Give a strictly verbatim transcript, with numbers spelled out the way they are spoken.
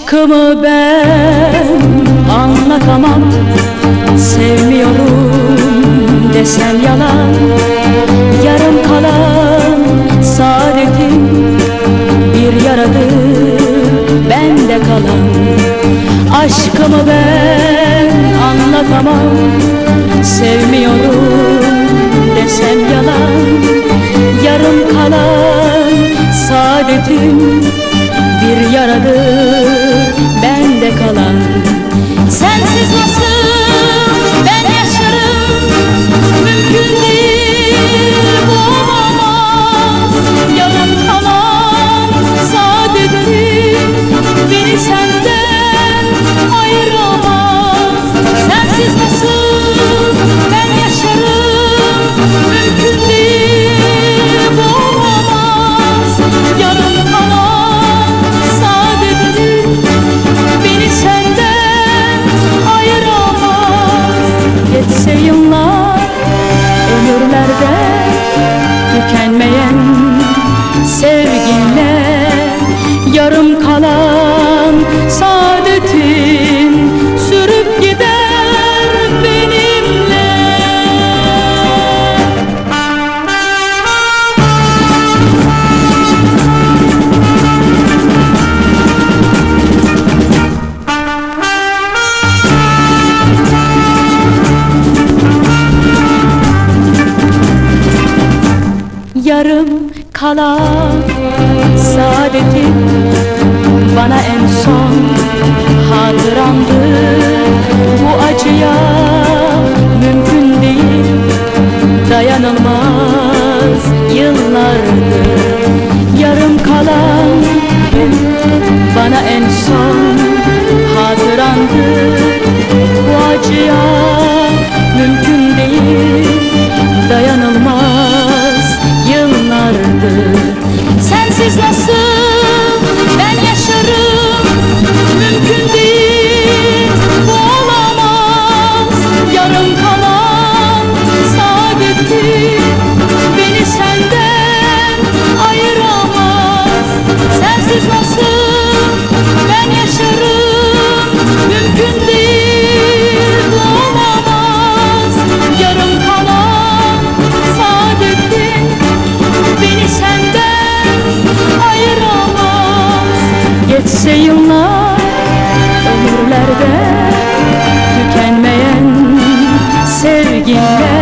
Aşkımı ben anlatamam, sevmiyorum desem yalan. Yarım kalan saadetim bir yaradır bende kalan. Aşkımı ben anlatamam, sevmiyorum desem yalan. Yarım kalan saadetim bir yaradır bende kalan. Sensiz nasıl ben yaşarım, mümkün değil, bu olamaz. Yarım kalan saadetim beni senden ayıramaz. Sensiz nasıl ben yaşarım, mümkün değil, bu olamaz. Yarım kalan saadetim beni senden ayıramaz. Geçse yıllar ömürlerde tükenmeyen sevginle, yarım kalan saadetin sürüp gider benimle. Yarım kalan saadetim bana en son hatıramdı. Bu acıya mümkün değil, dayanılmaz yıllardır. Yarım kalan bana en son hatırandı. Bu acıya mümkün değil, dayanılmaz yıllardır. Sensiz nasıl ben yaşarım, mümkün değil, bu olamaz. Yarım kalan saadetim beni senden ayıramaz. Sensiz nasıl ben yaşarım, mümkün değil, bu olamaz. Yarım kalan saadetim beni senden ayıramaz. Geçse yıllar ömürlerde tükenmeyen sevginle,